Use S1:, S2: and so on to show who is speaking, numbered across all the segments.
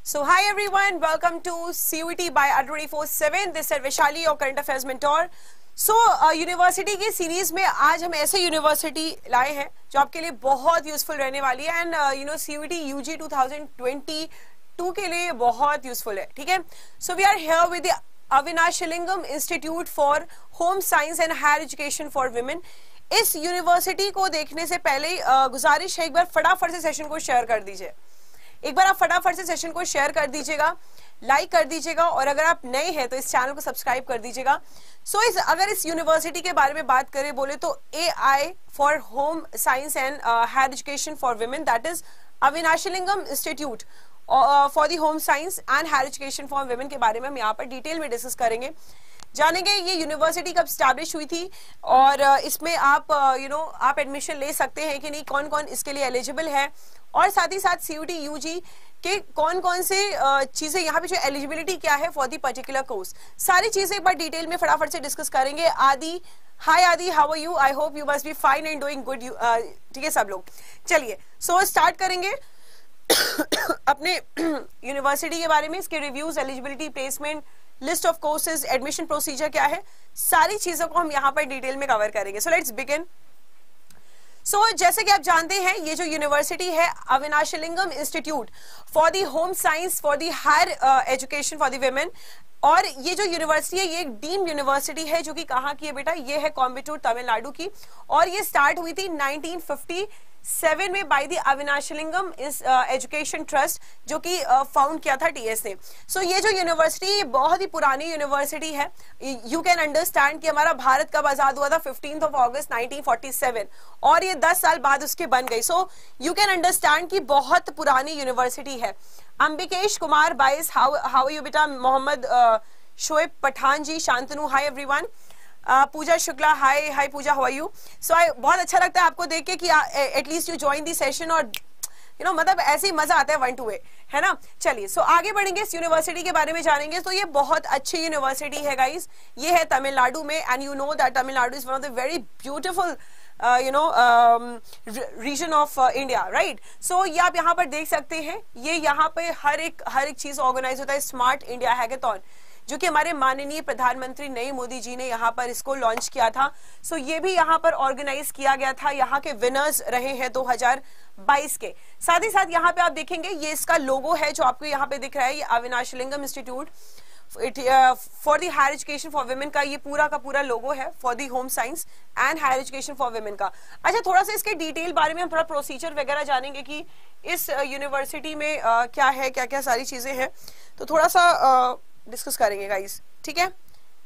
S1: So hi everyone, welcome to CUET by R24/7. This is Vishali, your current affairs mentor. So university की series में आज हम ऐसे university लाए हैं जो आपके लिए बहुत यूजफुल रहने वाली है एंड CUET UG 2022 के लिए बहुत यूजफुल है. ठीक है, so we are here with the Avinashilingam institute for home science and higher education for women. इस यूनिवर्सिटी को देखने से पहले गुजारिश है, एक बार फटाफट से सेशन को शेयर कर दीजिए. एक बार आप फटाफट से सेशन को शेयर कर दीजिएगा, लाइक कर दीजिएगा और अगर आप नए हैं तो इस चैनल को सब्सक्राइब कर दीजिएगा. अगर इस यूनिवर्सिटी के बारे में बात करें बोले तो AI for home science and higher education for women, that is Avinashilingam institute for the home science and higher education for women के बारे में हम यहाँ पर डिटेल में डिस्कस करेंगे, जानेंगे ये यूनिवर्सिटी कब स्टैब्लिश हुई थी और इसमें आप आप एडमिशन ले सकते हैं कि नहीं, कौन कौन इसके लिए एलिजिबल है और साथ ही साथ CUET UG के कौन कौन से चीजें यहाँ पे जो एलिजिबिलिटी क्या है फॉर दी पर्टिकुलर कोर्स, सारी चीजें एक बार डिटेल में फटाफट से डिस्कस करेंगे. Aadi, hi Aadi, how are you? I hope you must be fine and doing good. ठीक है सब लोग, चलिए स्टार्ट करेंगे अपने यूनिवर्सिटी के बारे में, इसके reviews, eligibility, placement, list of courses, admission procedure क्या है, सारी चीजों को हम यहाँ पर डिटेल में कवर करेंगे. So let's begin. जैसे कि आप जानते हैं ये जो यूनिवर्सिटी है Avinashilingam institute for the home science for the higher education for the women, और ये जो यूनिवर्सिटी है ये एक डीम्ड यूनिवर्सिटी है जो कि कहाँ की है बेटा, ये है कोयम्बटूर तमिलनाडु की, और ये स्टार्ट हुई थी 1957 में by the Avinashilingam education trust जो कि फाउंड किया था TS ने. ये जो यूनिवर्सिटी बहुत ही पुरानी यूनिवर्सिटी है. यू कैन अंडरस्टैंड कि हमारा भारत कब आजाद हुआ था, 15 अगस्त 1947, और ये 10 साल बाद उसके बन गई. यू कैन अंडरस्टैंड कि बहुत पुरानी यूनिवर्सिटी है. अंबिकेश कुमार बाइस, हाउ यू बेटा? Mohammed Shoaib Pathan ji, Shantanu, hi everyone. Pooja Shukla, hi Pooja, how are you? बहुत अच्छा लगता है आपको देख के कि at least you join the session, और मतलब ऐसे ही मजा आता है 1 to 8, है ना. चलिए आगे बढ़ेंगे, इस यूनिवर्सिटी के बारे में जानेंगे. तो ये बहुत अच्छी यूनिवर्सिटी है गाइस, ये है तमिलनाडु में, and you know that Tamil Nadu is one of the very beautiful region of India, right. ये आप यहाँ पर देख सकते हैं, ये यहाँ पे हर एक चीज ऑर्गेनाइज होता है. स्मार्ट इंडिया हैकेथॉन जो कि हमारे माननीय प्रधानमंत्री नरेंद्र मोदी जी ने यहाँ पर इसको लॉन्च किया था. ये भी यहाँ पर ऑर्गेनाइज किया गया था. यहाँ के विनर्स रहे हैं 2022 के. साथ ही साथ यहाँ पे आप देखेंगे ये इसका लोगो है जो आपको यहाँ पे दिख रहा है, ये Avinashilingam institute for the higher education for women का ये पूरा का पूरा लोगो है for the home science and higher education for women का. अच्छा, थोड़ा सा इसके डिटेल बारे में हम थोड़ा प्रोसीजर वगैरह जानेंगे कि इस यूनिवर्सिटी में क्या है, क्या क्या सारी चीजें हैं, तो थोड़ा सा डिस्कस करेंगे गाइस. ठीक है,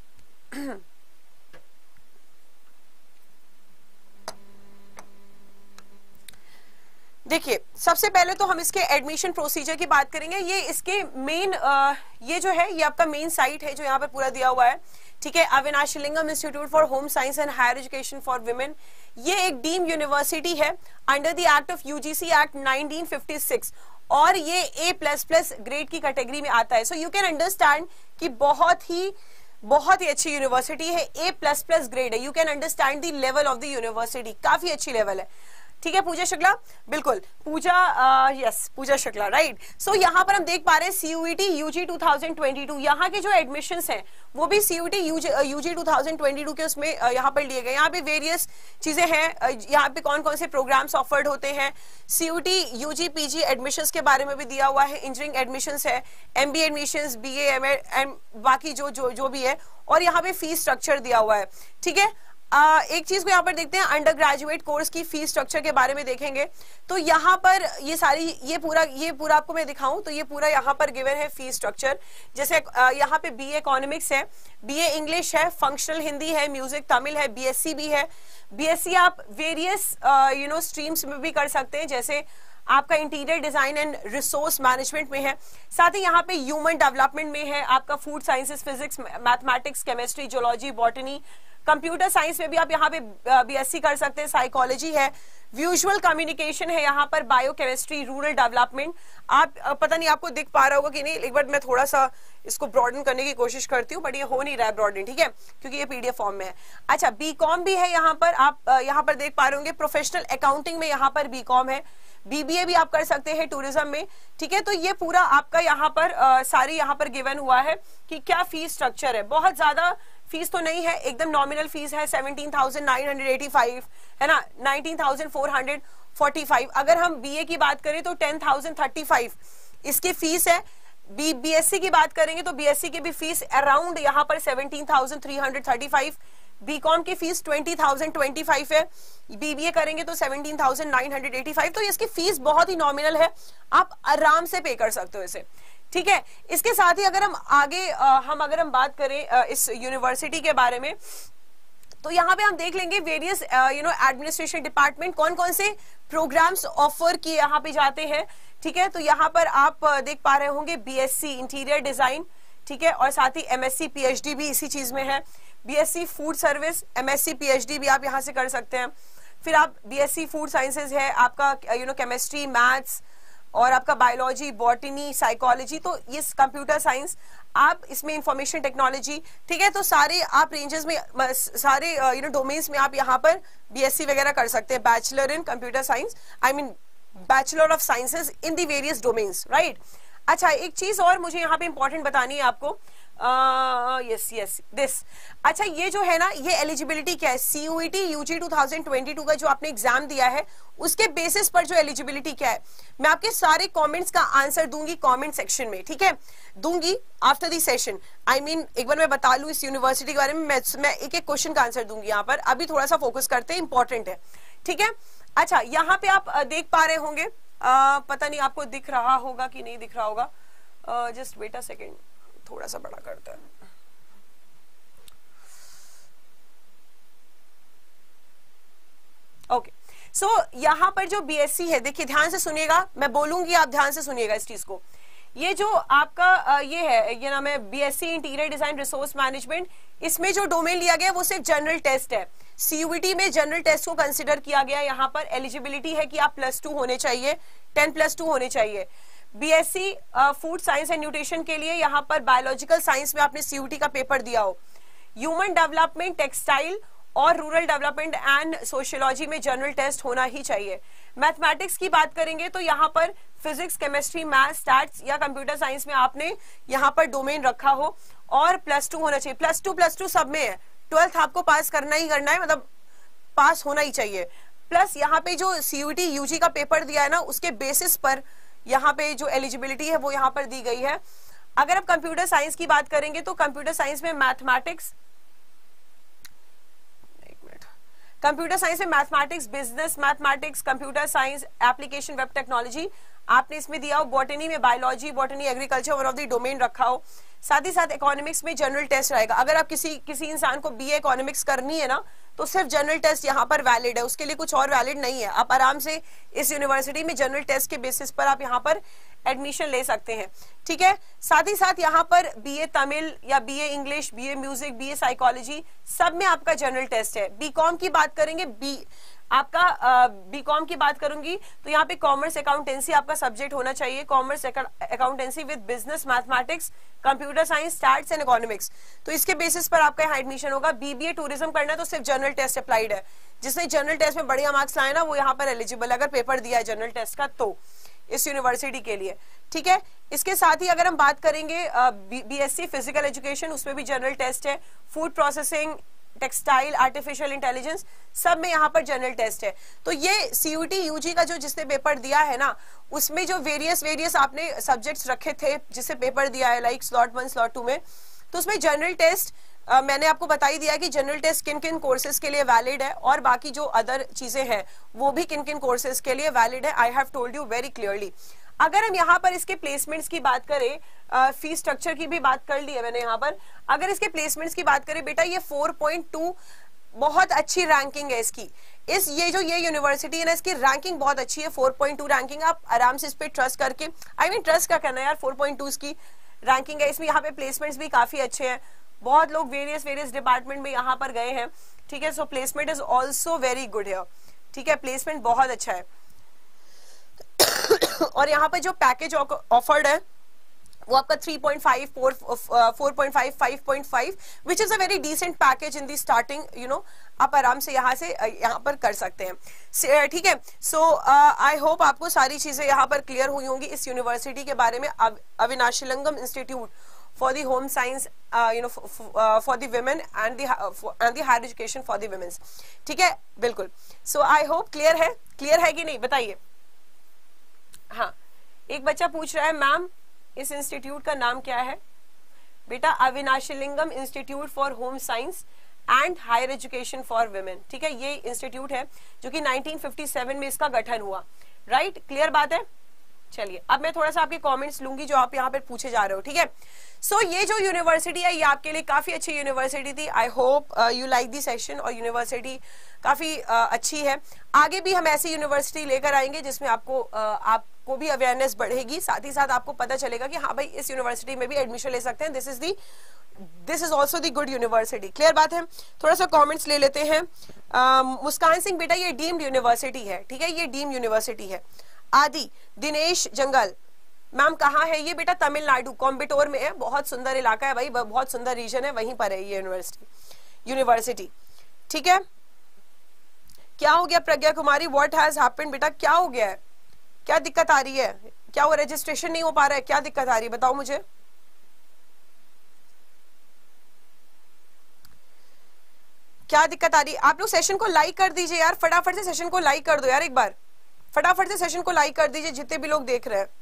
S1: देखिए सबसे पहले तो हम इसके एडमिशन प्रोसीजर की बात करेंगे. ये इसके मेन ये जो है ये आपका मेन साइट है जो यहाँ पे पूरा दिया हुआ है. ठीक है, Avinashilingam institute for home science and higher education for women, ये एक डीम्ड यूनिवर्सिटी है under the act of UGC act 1956, और ये A++ ग्रेड की कैटेगरी में आता है. यू कैन अंडरस्टैंड कि बहुत ही अच्छी यूनिवर्सिटी है, A++ ग्रेड है. You can understand the level of the university, काफी अच्छी लेवल है. ठीक है पूजा शुक्ला, बिल्कुल पूजा, यस पूजा शुक्ला, राइट. यहाँ पर हम देख पा रहे हैं CUET UG 2022, यहाँ के जो एडमिशंस हैं वो भी CUET UG 2022 के उसमें यहाँ पर लिए गए. यहाँ पे वेरियस चीजें हैं, यहाँ पे कौन कौन से प्रोग्राम्स ऑफर्ड होते हैं. CUET UG PG एडमिशंस के बारे में भी दिया हुआ है, इंजीनियरिंग एडमिशंस है, MBA admissions, BA MA and बाकी जो भी है, और यहाँ पे फीस स्ट्रक्चर दिया हुआ है. ठीक है, एक चीज को यहाँ पर देखते हैं, अंडर ग्रेजुएट कोर्स की फीस स्ट्रक्चर के बारे में देखेंगे. तो यहाँ पर ये पूरा आपको मैं दिखाऊं तो ये पूरा यहाँ पर गिवन है फीस स्ट्रक्चर. जैसे यहाँ पे BA इकोनॉमिक्स है, BA इंग्लिश है, फंक्शनल हिंदी है, म्यूजिक तमिल है, BSc भी है. BSc आप वेरियस स्ट्रीम्स में भी कर सकते हैं, जैसे आपका interior design and resource management में है. साथ ही यहाँ पे ह्यूमन डेवलपमेंट में है, आपका food sciences, physics, mathematics, chemistry, geology, botany, computer science में भी आप यहाँ पे BSc कर सकते हैं. साइकोलॉजी है, विजुअल कम्युनिकेशन है, यहाँ पर बायोकेमिस्ट्री, रूरल डेवलपमेंट. आप पता नहीं आपको दिख पा रहा होगा कि नहीं, एक बार मैं थोड़ा सा इसको ब्रॉडन करने की कोशिश करती हूँ, बट ये हो नहीं रहा है ब्रॉडन. ठीक है, क्योंकि ये PDF फॉर्म में है. अच्छा, BCom भी है यहाँ पर, आप यहाँ पर देख पा रहे होंगे. प्रोफेशनल अकाउंटिंग में यहाँ पर BCom है, बीबीए भी आप कर सकते हैं टूरिज्म में, ठीक है। तो ये पूरा आपका यहाँ पर सारी यहाँ पर गिवन हुआ है कि क्या फीस स्ट्रक्चर है। बहुत ज्यादा फीस तो नहीं है, एकदम नॉमिनल फीस है 17,985 है ना, 19,445। अगर हम बीए की बात करें तो 10,035 इसकी फीस है। बीएससी की बात करेंगे तो बीएससी की भी फीस अराउंड यहाँ पर 17,335। बीकॉम की फीस 20,025 है, बीबीए करेंगे तो 17,985। तो इसकी फीस बहुत ही नॉमिनल है, आप आराम से पे कर सकते हो इसे, ठीक है। इसके साथ ही अगर हम आगे अगर हम बात करें इस यूनिवर्सिटी के बारे में, तो यहाँ पे हम देख लेंगे वेरियस एडमिनिस्ट्रेशन डिपार्टमेंट कौन कौन से प्रोग्राम्स ऑफर किए यहाँ पे जाते हैं, ठीक है। तो यहाँ पर आप देख पा रहे होंगे बीएससी इंटीरियर डिजाइन, ठीक है, और साथ ही एमएससी पीएचडी भी इसी चीज में है। BSc food service, MSc PhD भी आप यहाँ से कर सकते हैं। फिर आप बीएससी फूड साइंसेज है आपका, केमिस्ट्री, मैथ्स और आपका बायोलॉजी, बॉटनी, साइकोलॉजी, तो ये कंप्यूटर साइंस, आप इसमें इंफॉर्मेशन टेक्नोलॉजी, ठीक है। तो सारे आप रेंजेस में सारे डोमेन्स में आप यहाँ पर बीएससी वगैरह कर सकते हैं। Bachelor in computer science, I mean bachelor of sciences in the various domains, right. अच्छा, एक चीज और मुझे यहाँ पे इंपॉर्टेंट बतानी है आपको, यस दिस। अच्छा, ये जो है ना, ये एलिजिबिलिटी क्या है, सीयूईटी यूजी 2022 का जो आपने एग्जाम दिया है उसके बेसिस पर जो एलिजिबिलिटी क्या है, मैं आपके सारे कमेंट्स का आंसर दूंगी कमेंट सेक्शन में, ठीक है, दूंगी after the session. I mean एक बार मैं बता लूं इस यूनिवर्सिटी के बारे में, मैं एक एक क्वेश्चन का आंसर दूंगी यहाँ पर। अभी थोड़ा सा फोकस करते हैं, इंपॉर्टेंट है, ठीक है। अच्छा, यहाँ पे आप देख पा रहे होंगे, पता नहीं आपको दिख रहा होगा कि नहीं दिख रहा होगा, जस्ट वेट अ सेकेंड, थोड़ा सा बड़ा करता है। ओके, सो यहां पर जो बीएससी है, देखिए ध्यान से सुनिएगा, मैं बोलूंगी आप ध्यान से सुनिएगा इस चीज को। ये जो आपका ये है, ये नाम है BSc interior design resource management, इसमें जो डोमेन लिया गया वो सिर्फ जनरल टेस्ट है। सीयूईटी में जनरल टेस्ट को कंसिडर किया गया। यहाँ पर एलिजिबिलिटी है कि आप +2 होने चाहिए, 10+2 होने चाहिए। BSc food science and nutrition के लिए यहाँ पर बायोलॉजिकल साइंस में आपने सीयूटी का पेपर दिया हो। ह्यूमन डेवलपमेंट, टेक्सटाइल और रूरल डेवलपमेंट एंड सोशियोलॉजी में जनरल टेस्ट होना ही चाहिए। मैथमेटिक्स की बात करेंगे तो यहाँ पर फिजिक्स, केमिस्ट्री, मैथ, स्टैट्स या कंप्यूटर साइंस में आपने यहाँ पर डोमेन रखा हो और +2 होना चाहिए। +2 सब में है, 12th आपको पास करना ही करना है, मतलब पास होना ही चाहिए। प्लस यहाँ पे जो सीयूटी यूजी का पेपर दिया है ना, उसके बेसिस पर यहाँ पे जो एलिजिबिलिटी है वो यहाँ पर दी गई है। अगर आप कंप्यूटर साइंस की बात करेंगे तो कंप्यूटर साइंस में mathematics, business mathematics, computer science, application web technology आपने इसमें दिया हो। बॉटनी में biology, botany, agriculture one of the domain रखा हो। साथ ही साथ इकोनॉमिक्स में जनरल टेस्ट रहेगा। अगर आप किसी इंसान को बीए इकोनॉमिक्स करनी है ना, तो सिर्फ जनरल टेस्ट यहाँ पर वैलिड है, उसके लिए कुछ और वैलिड नहीं है। आप आराम से इस यूनिवर्सिटी में जनरल टेस्ट के बेसिस पर आप यहाँ पर एडमिशन ले सकते हैं, ठीक है। साथ ही साथ यहाँ पर बीए तमिल या BA English, BA music, BA psychology, सब में आपका जनरल टेस्ट है। बीकॉम की बात करेंगे, बीकॉम की बात करूंगी तो यहाँ पे कॉमर्स अकाउंटेंसी आपका सब्जेक्ट होना चाहिए। Commerce accountancy with business mathematics, computer science, stats and economics, तो इसके बेसिस पर आपका यहाँ एडमिशन होगा। बीबीए टूरिज्म करना है तो सिर्फ जनरल टेस्ट अप्लाइड है। जिसने जनरल टेस्ट में बढ़िया मार्क्स लाए ना, वो यहाँ पर एलिजिबल, अगर पेपर दिया है जनरल टेस्ट का तो इस यूनिवर्सिटी के लिए, ठीक है। इसके साथ ही अगर हम बात करेंगे बीएससी फिजिकल एजुकेशन, उसमें भी जनरल टेस्ट है। Food processing, textile, artificial intelligence, सब में यहाँ पर जनरल टेस्ट है। तो ये सीयूटी यूजी का जो जिसने पेपर दिया है ना, उसमें जो वेरियस आपने सब्जेक्ट्स रखे थे जिससे पेपर दिया है, लाइक स्लॉट 1 स्लॉट 2 में, तो उसमें जनरल टेस्ट मैंने आपको बता ही दिया कि जनरल टेस्ट किन किन कोर्सेज के लिए वैलिड है और बाकी जो अदर चीजें हैं वो भी किन किन कोर्सेज के लिए वैलिड है। I have told you very clearly. अगर हम यहाँ पर इसके प्लेसमेंट्स की बात करें, फीस स्ट्रक्चर की भी बात कर ली है मैंने यहाँ पर। अगर इसके प्लेसमेंट्स की बात करें बेटा, ये 4.2 बहुत अच्छी रैंकिंग है इसकी। ये यूनिवर्सिटी है ना, इसकी रैंकिंग बहुत अच्छी है, 4.2 रैंकिंग। आप आराम से इस पे ट्रस्ट करके, आई मीन ट्रस्ट क्या करना है यार, 4.2 इसकी रैंकिंग है। इसमें यहाँ पे प्लेसमेंट्स भी काफी अच्छे हैं, बहुत लोग वेरियस डिपार्टमेंट में यहाँ पर गए हैं, ठीक है। So placement is also very good here, ठीक है, प्लेसमेंट बहुत अच्छा है। और यहाँ पर जो पैकेज ऑफर्ड है वो आपका 3.5, 4.5, 5.5 which is a very decent package in the starting, you know, आप आराम से यहाँ से यहाँ पर कर सकते हैं, ठीक है। सो आई होप आपको सारी चीजें यहाँ पर क्लियर हुई होंगी इस यूनिवर्सिटी के बारे में, Avinashilingam institute for the home science, you know, for the women and the higher education for the women's, ठीक है, बिल्कुल। so I hope क्लियर है कि नहीं, बताइए। हाँ, एक बच्चा पूछ रहा है मैम इस इंस्टीट्यूट का नाम क्या है? बेटा Avinashilingam institute for home science and higher education for women, ठीक है, ये इंस्टीट्यूट है जो कि 1957 में इसका गठन हुआ, राइट, क्लियर बात है। चलिए अब मैं थोड़ा सा आपके कमेंट्स लूंगी जो आप यहाँ पर पूछे जा रहे हो, ठीक है। सो ये जो यूनिवर्सिटी है ये आपके लिए काफी अच्छी यूनिवर्सिटी थी। I hope you like the session, और यूनिवर्सिटी काफी अच्छी है। आगे भी हम ऐसी यूनिवर्सिटी लेकर आएंगे जिसमें आपको भी अवेयरनेस बढ़ेगी, साथ ही साथ आपको पता चलेगा कि हाँ भाई इस यूनिवर्सिटी में भी एडमिशन ले सकते हैं, this is also the good university, clear बात है। थोड़ा सा कॉमेंट्स ले लेते हैं। मुस्कान सिंह बेटा ये डीम्ड यूनिवर्सिटी है, ठीक है, ये डीम्ड यूनिवर्सिटी है। आदि दिनेश जंगल मैम कहाँ है ये? बेटा तमिलनाडु कोयम्बटूर में है, बहुत सुंदर इलाका है भाई, बहुत सुंदर रीजन है, वहीं पर है ये यूनिवर्सिटी, ठीक है। क्या हो गया Pragya Kumari, what has happened? बेटा क्या हो गया है, क्या दिक्कत आ रही है, क्या वो रजिस्ट्रेशन नहीं हो पा रहा है, क्या दिक्कत आ रही है बताओ मुझे। क्या दिक्कत आ रही है? आप लोग सेशन को लाइक कर दीजिए यार, फटाफट से सेशन को लाइक कर दो यार, एक बार फटाफट से सेशन को लाइक कर दीजिए जितने भी लोग देख रहे हैं,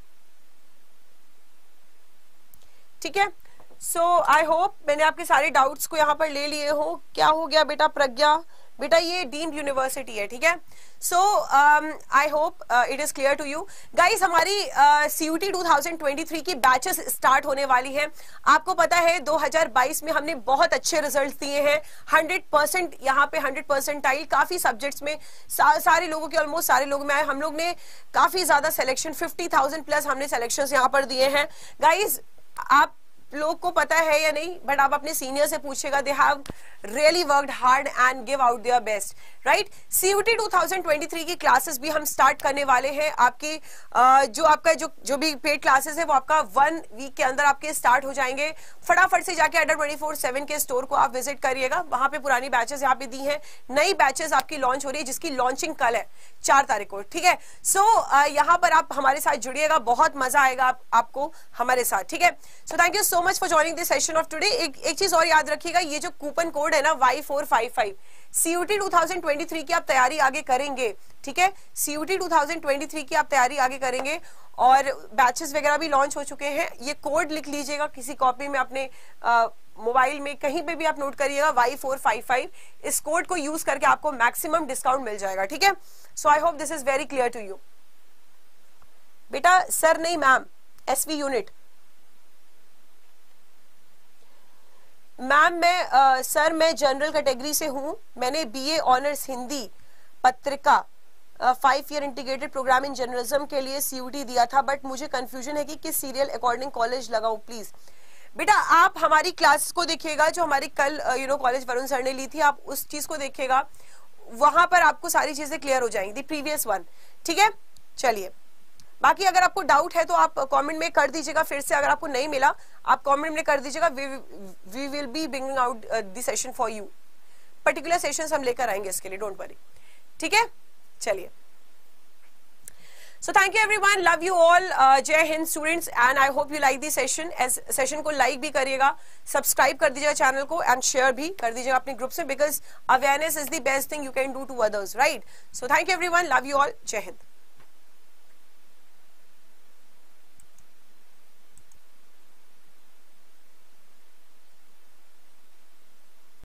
S1: ठीक है। सो आई होप मैंने आपके सारे डाउट्स को यहाँ पर ले लिए हो। क्या हो गया बेटा प्रज्ञा? बेटा ये डीम्ड यूनिवर्सिटी है, ठीक है। So I hope it is clear to you guys. हमारी CUET 2023 की बैचेस स्टार्ट होने वाली हैं। आपको पता है 2022 में हमने बहुत अच्छे रिजल्ट्स दिए हैं, 100% यहाँ पे 100% काफी सब्जेक्ट्स में सारे लोगों के ऑलमोस्ट सारे लोग में आए। हम लोग ने काफी ज्यादा सिलेक्शन 50,000 प्लस हमने सिलेक्शन यहाँ पर दिए हैं गाइज। आप लोग को पता है या नहीं, बट आप अपने सीनियर से पूछेगा, they have really worked hard and give out their best, right. CUET 2023 की क्लासेस भी हम स्टार्ट करने वाले हैं। आपकी जो आपका जो भी पेड क्लासेस है वो आपका 1 वीक के अंदर आपके स्टार्ट हो जाएंगे। फटाफट से जाके अडर 24/7 के स्टोर को आप विजिट करिएगा, वहां पे पुरानी बैचेस यहाँ पे दी हैं, नई बैचेस आपकी लॉन्च हो रही है जिसकी लॉन्चिंग कल है 4 तारीख को, ठीक है। सो यहाँ पर आप हमारे साथ जुड़िएगा, बहुत मजा आएगा आपको हमारे साथ, ठीक है। So thank you so much for joining this session of today. एक चीज और याद रखिएगा, ये जो कूपन कोड है ना Y455, CUET 2023 की आप तैयारी आगे करेंगे, ठीक है। CUET 2023 की आप तैयारी आगे करेंगे और बैचेस वगैरह भी लॉन्च हो चुके हैं। ये कोड लिख लीजिएगा किसी कॉपी में, अपने मोबाइल में कहीं पे भी आप नोट करिएगा, Y455। इस कोड को यूज करके आपको मैक्सिमम डिस्काउंट मिल जाएगा, ठीक है। So I hope this is very clear to you. बेटा सर नहीं मैम, SV यूनिट मैम। मैं सर मैं जनरल कैटेगरी से हूँ, मैंने BA ऑनर्स हिंदी पत्रिका 5 year integrated programme in journalism के लिए CUET दिया था, बट मुझे कंफ्यूजन है कि किस सीरियल अकॉर्डिंग कॉलेज लगाऊं प्लीज। बेटा आप हमारी क्लास को देखिएगा जो हमारी कल कॉलेज वरुण सर ने ली थी, आप उस चीज को देखिएगा, वहां पर आपको सारी चीजें क्लियर हो जाएंगी, द प्रीवियस वन, ठीक है। चलिए बाकी अगर आपको डाउट है तो आप कमेंट में कर दीजिएगा, फिर से अगर आपको नहीं मिला आप कमेंट में कर दीजिएगा, we will be bringing out the session for you. Particular sessions हम लेकर आएंगे इसके लिए, डोंट वरी, ठीक है। चलिए so thank you everyone, love you all, जय हिंद students, and I hope you like this session. Session को लाइक भी करिएगा, सब्सक्राइब कर दीजिएगा चैनल को, एंड शेयर भी कर दीजिएगा अपने ग्रुप में, because awareness is the best thing you can do to others, right. So thank you everyone, love you all, जय हिंद।